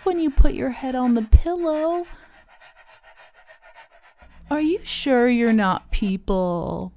when you put your head on the pillow. Are you sure you're not people?